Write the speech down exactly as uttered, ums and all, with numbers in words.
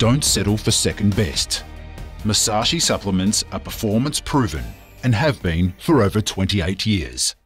don't settle for second best. Musashi supplements are performance proven and have been for over twenty-eight years.